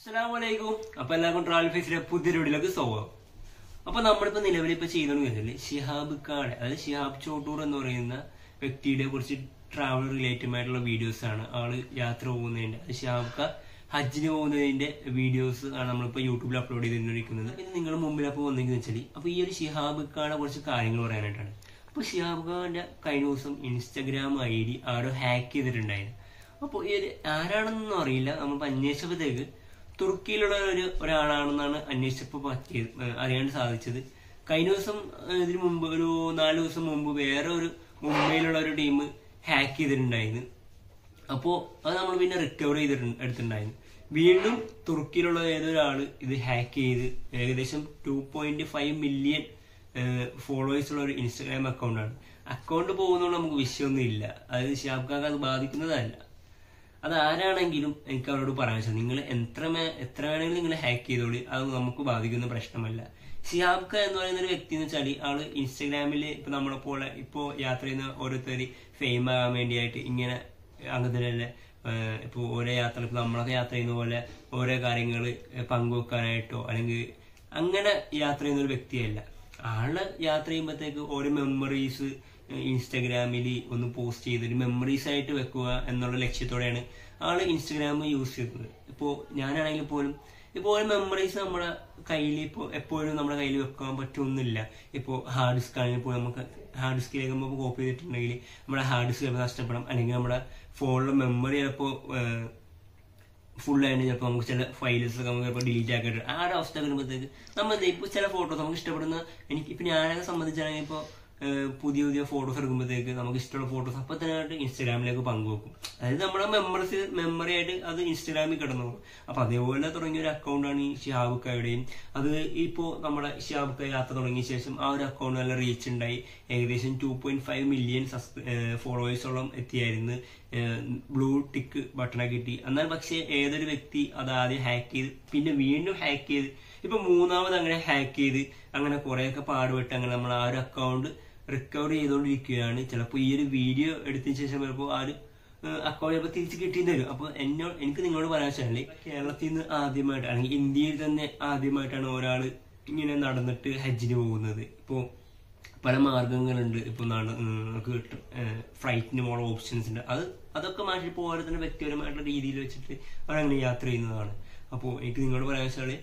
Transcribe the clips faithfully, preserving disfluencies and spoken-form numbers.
Assalamualaikum. അപ്പോൾ എല്ലാവർക്കും travel ഫേസിലെ പുതിയ വീഡിയോയിലേക്ക് സ്വാഗതം. അപ്പോൾ നമ്മളിപ്പോൾ നിലവിൽ ഇപ്പോൾ ചെയ്യുന്നത് ഷിഹാബ് ഖാന്റെ അതായത് ഷിഹാബ് ചോട്ടൂർ എന്ന് പറയുന്ന വ്യക്തിയുടെ കുറച്ച് ട്രാവൽ റിലേറ്റഡ് ആയിട്ടുള്ള വീഡിയോസ് ആണ്. ആള് യാത്ര പോകുന്നതിന്റെ അത് ഷിഹാബ് ഖാൻ ഹജ്ജിന് പോകുന്നതിന്റെ വീഡിയോസ് ആണ് നമ്മളിപ്പോൾ യൂട്യൂബിൽ അപ്ലോഡ് ചെയ്തിരിക്കുന്നത്. ഇത് നിങ്ങൾ മുമ്പിൽ അപ്പോൾ വന്നെങ്കിൽ വെച്ചാൽ അപ്പോൾ ഈ ഒരു ഷിഹാബ് ഖാനെ കുറച്ച് കാര്യങ്ങൾ പറയാനായിട്ടാണ്. അപ്പോൾ ഷിഹാബ് ഖാന്റെ കഴിഞ്ഞ ദിവസം ഇൻസ്റ്റാഗ്രാം ഐ ഡി ആരോ ഹാക്ക് ചെയ്തിട്ടുണ്ടായിരുന്നു. അപ്പോൾ ഈ ആരാണെന്നൊന്നും അറിയില്ല. നമ്മളിപ്പോൾ അന്വേഷിച്ചപ്പോഴത്തേക്ക് തുർക്കിയിലുള്ള ഒരു ഒരാളാണെന്നാണ് അന്വേഷിച്ചപ്പോൾ പറ്റിയത് അറിയാൻ സാധിച്ചത്. കഴിഞ്ഞ ദിവസം ഇതിനു മുമ്പ് ഒരു നാല് ദിവസം മുമ്പ് വേറെ ഒരു മുംബൈയിലുള്ള ഒരു ടീം ഹാക്ക് ചെയ്തിട്ടുണ്ടായിരുന്നു. അപ്പോൾ അത് നമ്മൾ പിന്നെ റിക്കവർ ചെയ്തിട്ട് എടുത്തിട്ടുണ്ടായിരുന്നു. വീണ്ടും തുർക്കിയിലുള്ള ഏതൊരാള് ഇത് ഹാക്ക് ചെയ്ത് ഏകദേശം two point five million followers ഉള്ള ഒരു ഇൻസ്റ്റാഗ്രാം അക്കൗണ്ടാണ്. അക്കൗണ്ട് പോകുന്നതുകൊണ്ട് നമുക്ക് വിഷയമൊന്നും ഇല്ല. അതായത് ഷിഹാബ് ഖാൻ അത് ബാധിക്കുന്നതല്ല. അത് ആരാണെങ്കിലും എനിക്ക് അവരോട് പറയാൻ വെച്ചാൽ നിങ്ങൾ എത്ര എത്ര വേണമെങ്കിലും നിങ്ങൾ ഹാക്ക് ചെയ്തോളി, അത് നമുക്ക് ബാധിക്കുന്ന പ്രശ്നമല്ല. ഷിഹാബ് ഖാൻ എന്ന് പറയുന്ന ഒരു വ്യക്തി എന്ന് വെച്ചാൽ ആള് ഇൻസ്റ്റാഗ്രാമിൽ ഇപ്പൊ നമ്മളെ പോലെ ഇപ്പോ യാത്ര ചെയ്യുന്ന ഓരോരുത്തർ ഫെയിം ആകാൻ വേണ്ടിയായിട്ട് ഇങ്ങനെ അങ്ങനത്തെ ഇപ്പൊ ഓരോ യാത്ര ഇപ്പൊ നമ്മളൊക്കെ യാത്ര ചെയ്യുന്ന പോലെ ഓരോ കാര്യങ്ങൾ പങ്കുവെക്കാനായിട്ടോ അല്ലെങ്കിൽ അങ്ങനെ യാത്ര ചെയ്യുന്ന ഒരു വ്യക്തിയല്ല. ആള് യാത്ര ചെയ്യുമ്പോഴത്തേക്ക് ഓരോ മെമ്മറീസ് ഇൻസ്റ്റാഗ്രാമിൽ ഒന്ന് പോസ്റ്റ് ചെയ്തൊരു മെമ്മറീസ് ആയിട്ട് വെക്കുക എന്നുള്ള ലക്ഷ്യത്തോടെയാണ് ആള് ഇൻസ്റ്റാഗ്രാം യൂസ് ചെയ്യുന്നത്. ഇപ്പോ ഞാനാണെങ്കിൽ പോലും ഇപ്പൊ ഓരോ മെമ്മറീസ് നമ്മുടെ കയ്യിൽ ഇപ്പോൾ എപ്പോഴും നമ്മുടെ കയ്യിൽ വെക്കാൻ പറ്റുമൊന്നുമില്ല. ഇപ്പോൾ ഹാർഡ് ഡിസ്ക് ആണെങ്കിൽ പോലും നമുക്ക് ഹാർഡ് ഡിസ്കിലേക്ക് നമ്മൾ കോപ്പി ചെയ്തിട്ടുണ്ടെങ്കിൽ നമ്മുടെ ഹാർഡ് ഡിസ്ക് ചിലപ്പോൾ നഷ്ടപ്പെടാം, അല്ലെങ്കിൽ നമ്മുടെ ഫോണിലെ മെമ്മറി ചിലപ്പോൾ ഫുൾ ആയിട്ട് ചിലപ്പോൾ നമുക്ക് ചില ഫയൽസ് ഒക്കെ നമുക്ക് ചിലപ്പോൾ ഡിലീറ്റ് ആക്കിയിട്ട് ആ ഒരു അവസ്ഥ വരുമ്പോഴത്തേക്ക് നമ്മൾ ഇപ്പോൾ ചില ഫോട്ടോസ് നമുക്ക് ഇഷ്ടപ്പെടുന്ന എനിക്ക് ഇപ്പൊ ഞാനൊക്കെ സംബന്ധിച്ചാണെങ്കിൽ ഇപ്പോൾ പുതിയ പുതിയ ഫോട്ടോസ് എടുക്കുമ്പോഴത്തേക്ക് നമുക്ക് ഇഷ്ടമുള്ള ഫോട്ടോസ് അപ്പൊ തന്നെ ആയിട്ട് ഇൻസ്റ്റാഗ്രാമിലേക്ക് പങ്കുവെക്കും. അതായത് നമ്മുടെ മെമ്മറീസ് മെമ്മറി ആയിട്ട് അത് ഇൻസ്റ്റാഗ്രാമിൽ കിടന്നു. അപ്പൊ അതേപോലെ തുടങ്ങിയ ഒരു അക്കൗണ്ടാണ് ഈ ഷിഹാബ് ഖായുടെയും. അത് ഇപ്പോ നമ്മുടെ ഷിഹാബ് ഖാ യാത്ര തുടങ്ങിയ ശേഷം ആ ഒരു അക്കൗണ്ട് നല്ല റീച്ച് ഉണ്ടായി. ഏകദേശം ടു പോയിന്റ് ഫൈവ് മില്യൺ ഫോളോവേഴ്സോളം എത്തിയായിരുന്നു. ബ്ലൂ ടിക്ക് ബട്ടണൊക്കെ കിട്ടി. എന്നാൽ പക്ഷേ ഏതൊരു വ്യക്തി അത് ആദ്യം ഹാക്ക് ചെയ്ത് പിന്നെ വീണ്ടും ഹാക്ക് ചെയ്ത് ഇപ്പൊ മൂന്നാമത് അങ്ങനെ ഹാക്ക് ചെയ്ത് അങ്ങനെ കുറെയൊക്കെ പാടുപെട്ട് അങ്ങനെ നമ്മൾ ആ ഒരു അക്കൗണ്ട് റിക്കവർ ചെയ്തുകൊണ്ടിരിക്കുകയാണ്. ചിലപ്പോൾ ഈ ഒരു വീഡിയോ എടുത്തതിന് ശേഷം ചിലപ്പോൾ ആ ഒരു അക്കൗണ്ട് ചിലപ്പോൾ തിരിച്ച് കിട്ടിയെന്ന് വരും. അപ്പൊ എന്നോട് എനിക്ക് നിങ്ങളോട് പറയാൻ വെച്ചാൽ കേരളത്തിൽ നിന്ന് ആദ്യമായിട്ട് അല്ലെങ്കിൽ ഇന്ത്യയിൽ തന്നെ ആദ്യമായിട്ടാണ് ഒരാൾ ഇങ്ങനെ നടന്നിട്ട് ഹജ്ജിന് പോകുന്നത്. ഇപ്പോ പല മാർഗങ്ങളുണ്ട്. ഇപ്പൊ നമുക്ക് ഫ്ലൈറ്റിന് പോകാനുള്ള ഓപ്ഷൻസ് ഉണ്ട്. അത് അതൊക്കെ മാറ്റിപ്പോൾ ഓരോ തന്നെ വ്യക്തിപരമായിട്ടുള്ള രീതിയിൽ വെച്ചിട്ട് അവരങ്ങനെ യാത്ര ചെയ്യുന്നതാണ്. അപ്പോൾ എനിക്ക് നിങ്ങളോട് പറയാൻ വെച്ചാൽ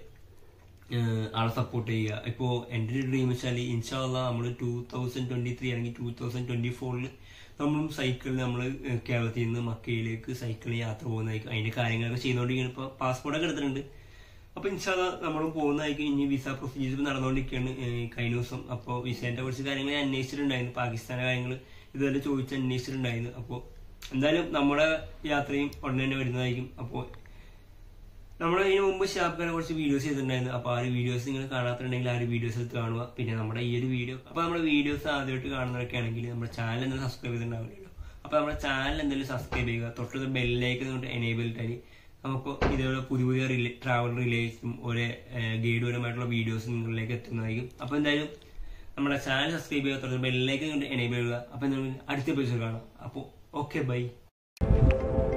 ആളെ സപ്പോർട്ട് ചെയ്യുക. ഇപ്പോ എന്റെ ഒരു ഡ്രീം വെച്ചാൽ ഇൻഷാ അള്ളാ നമ്മൾ ടൂ തൗസൻഡ് ട്വന്റി ത്രീ അല്ലെങ്കിൽ ടൂ തൗസൻഡ് ട്വന്റി ഫോറിൽ നമ്മളും സൈക്കിളിൽ നമ്മൾ കേരളത്തിൽ നിന്ന് മക്കയിലേക്ക് സൈക്കിളിൽ യാത്ര പോകുന്നതായിരിക്കും. അതിന്റെ കാര്യങ്ങളൊക്കെ ചെയ്തുകൊണ്ടിരിക്കുകയാണ്. ഇപ്പൊ പാസ്പോർട്ടൊക്കെ എടുത്തിട്ടുണ്ട്. അപ്പൊ ഇൻഷാ അള്ളാ നമ്മളും പോകുന്നതായിരിക്കും. ഇനി വിസ പ്രൊസീജിയർ നടന്നുകൊണ്ടിരിക്കുകയാണ് കഴിഞ്ഞ ദിവസം. അപ്പോൾ വിസേന്റെ കുറച്ച് കാര്യങ്ങൾ ഞാൻ അന്വേഷിച്ചിട്ടുണ്ടായിരുന്നു. പാകിസ്ഥാന്റെ കാര്യങ്ങൾ ഇതുവരെ ചോദിച്ച് അന്വേഷിച്ചിട്ടുണ്ടായിരുന്നു. അപ്പോൾ എന്തായാലും നമ്മുടെ യാത്രയും ഉടനെ തന്നെ വരുന്നതായിരിക്കും. അപ്പോൾ നമ്മൾ ഇതിന് മുമ്പ് ഷിഹാബ് ഖാനെ കുറച്ച് വീഡിയോസ് ചെയ്തിട്ടുണ്ടായിരുന്നു. അപ്പൊ ആ ഒരു വീഡിയോസ് നിങ്ങൾ കാണാത്തുണ്ടെങ്കിൽ ആ ഒരു വീഡിയോസ് എടുത്ത് കാണുക. പിന്നെ നമ്മുടെ ഈ ഒരു വീഡിയോ അപ്പൊ നമ്മുടെ വീഡിയോസ് ആദ്യമായിട്ട് കാണുന്നവരൊക്കെ ആണെങ്കിൽ നമ്മുടെ ചാനൽ എന്തായാലും സബ്സ്ക്രൈബ് ചെയ്തിട്ടുണ്ടാവില്ലല്ലോ. അപ്പൊ നമ്മുടെ ചാനൽ എന്തായാലും സബ്സ്ക്രൈബ് ചെയ്യുക. തൊട്ടത് ബെല്ലേക്ക് കൊണ്ട് എനേബിൾ ആയി നമുക്ക് ഇതേപോലെ പുതിയ പുതിയ ട്രാവൽ റിലേറ്റഡും ഒരേ ഗൈഡുപരമായിട്ടുള്ള വീഡിയോസ് നിങ്ങളിലേക്ക് എത്തുന്നതായിരിക്കും. അപ്പൊ എന്തായാലും നമ്മുടെ ചാനൽ സബ്സ്ക്രൈബ് ചെയ്യുക. തൊട്ടത് ബെല്ലേക്ക് കൊണ്ട് എനേബിൾ ചെയ്യുക. അപ്പൊ എന്തായാലും അടുത്ത എപ്പിസോഡ് കാണാം. അപ്പോൾ ഓക്കെ ബൈ.